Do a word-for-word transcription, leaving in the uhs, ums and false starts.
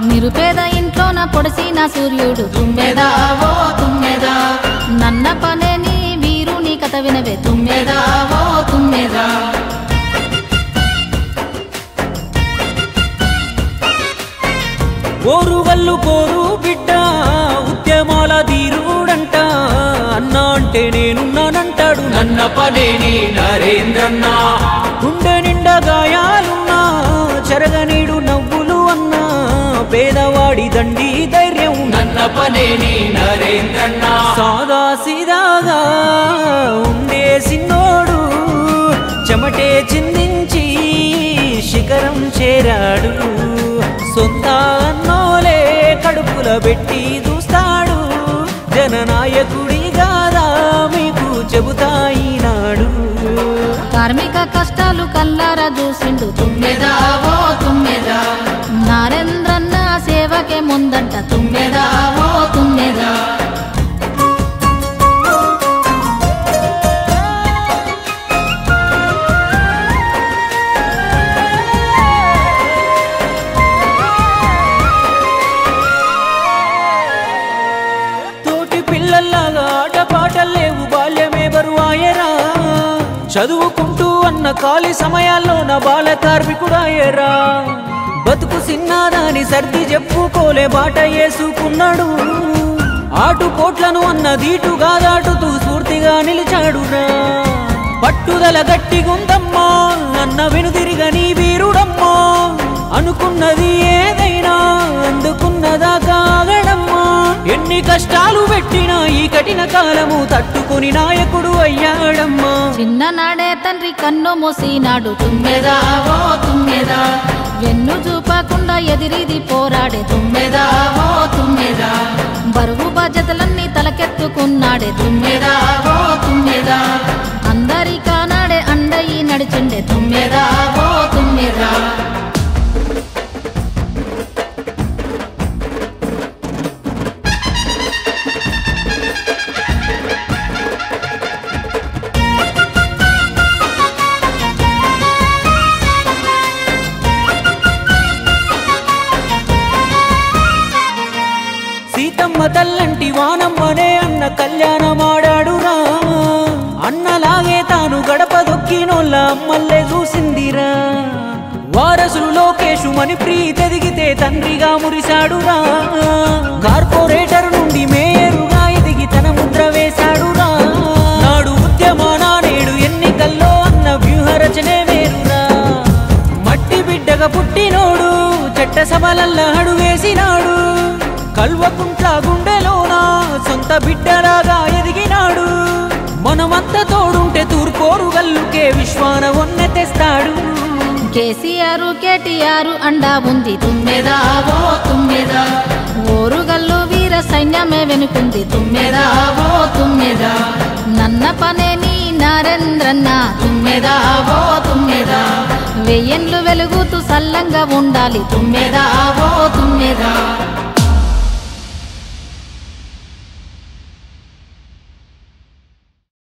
నిరుపేద ఇంట్లోన పొడిసిన సూర్యుడు తుమ్మెదా ఓ తుమ్మెదా నన్న పనేని వీరుని కథ వినవే తుమ్మెదా ఓ తుమ్మెదా ఓరుగల్లు పోరు బిడ్డ ఉద్యమాల ధీరుడంట అన్న అంటే నేనున్నానంటాడు నన్న పనేని నరేంద్రన్న గుండె నిండా గాయాలున్నా చెరగనీడు నవ్వులు అన్నా పేదవాడి దండి ధైర్యం నన్న పనేని నరేంద్రన్న సాదా సీదాగా ఉండే సిన్నోడు చెమటే చిందించి శిఖరం చేరాడు సొంత అన్నోలే కడుపుల పెట్టి చూస్తాడు జననాయకుడి గాదా మీకు చెబుతాయినాడు కార్మిక కష్టాలు కల్లారా చూసిండు తుమ్మెదా ఓ తుమ్మెదా నరేంద్రన్న సేవకే ముందంట తుమ్మెదా ఓ తుమ్మెదా పిల్లల్లాగా ఆటపాటలేవు బాల్యమే బరువాయరా చదువుకుంటూ అన్న ఖాళీ సమయాల్లో నా బాల కార్మికుడాయరా బతుకు సిన్నాదాని సర్ది చెప్పుకోలే బాట వేసుకున్నాడు ఆటుపోట్లను అన్న దీటుగా దాటుతూ స్ఫూర్తిగా నిలిచాడురా పట్టుదల గట్టిగుందమ్మా అన్న వెనుదిరిగా నీ వీరుడమ్మా అనుకున్నది ఏదైనా అందుకున్నదా కాగడమ్మా ఎన్ని కష్టాలు పెట్టినా ఈ కఠిన కాలము తట్టుకుని నాయకుడు అయ్యాడమ్మా చిన్ననాడే తండ్రి కన్ను మోసినాడు తుమ్మెదా ఓ తుమ్మెదా వెన్ను చూపకుండా ఎదిరిది పోరాడే తుమ్మెదా ఓ తుమ్మెదా బరువు బాధ్యతలన్నీ తలకెత్తుకున్నాడే తుమ్మెదా ఓ తుమ్మెదా అందరికానాడే అండయి నడిచిండే తుమ్మెదా ఓ తుమ్మెదా సీతమ్మ తల్లంటి వానమ్మనే అన్న కళ్యాణమాడాడురా అన్నలాగే తాను గడప దొక్కినోళ్ళ అమ్మల్లే చూసిందిరా వారసులు లోకేషు మని ప్రీతెదిగితే తండ్రిగా మురిశాడురా కార్పొరేటర్ నుండి మేయరుగా ఎదిగి తన ముద్ర వేశాడురా నాడు ఉద్యమానా నేడు ఎన్నికల్లో అన్న వ్యూహరచనే వేరురా మట్టి బిడ్డగా పుట్టినోడు చట్టసభలల్లా అడుగేసినాడు కల్వకుంట్ల గుండెలోనా సొంత బిడ్డలాగా ఎదిగినాడు మనమంతా తోడుంటే తూర్పోరు గల్లుకే విశ్వాన ఒన్నె తెస్తాడు కేసీఆర్ కేటీఆర్ అండా ఉంది తుమ్మెదా ఓ తుమ్మెదా ఓరుగల్లు వీర సైన్యమే వెనుకుంది తుమ్మెదా ఓ తుమ్మెదా నన్న పనేని నరేంద్రన్న తుమ్మెదా ఓ తుమ్మెదా వెయ్యేండ్లు వెలుగుతూ సల్లంగా ఉండాలి తుమ్మెదా ఓ తుమ్మెదా